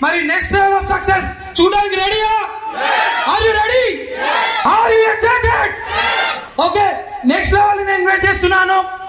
మరి next level of success చూడడానికి రెడీయా? Are you ready? Are you excited? Okay, next level నేను invite చేస్తున్నాను.